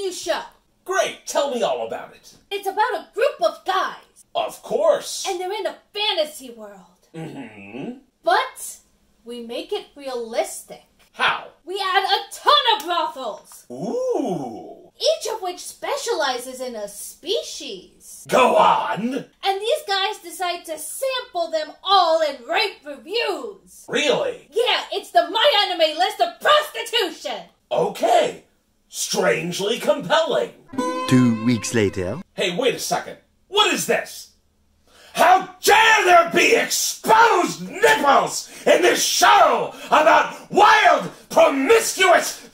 new show. Great, tell me all about it. It's about a group of guys. Of course. And they're in a fantasy world. Mm-hmm. But we make it realistic. How? We add a ton of brothels. Ooh. Each of which specializes in a species. Go on. And these guys decide to sample them all and write reviews. Really? Yeah, it's the My Anime list of prostitution. Okay. Strangely compelling. 2 weeks later. Hey, wait a second. What is this? How dare there be exposed nipples in this show about wild, promiscuous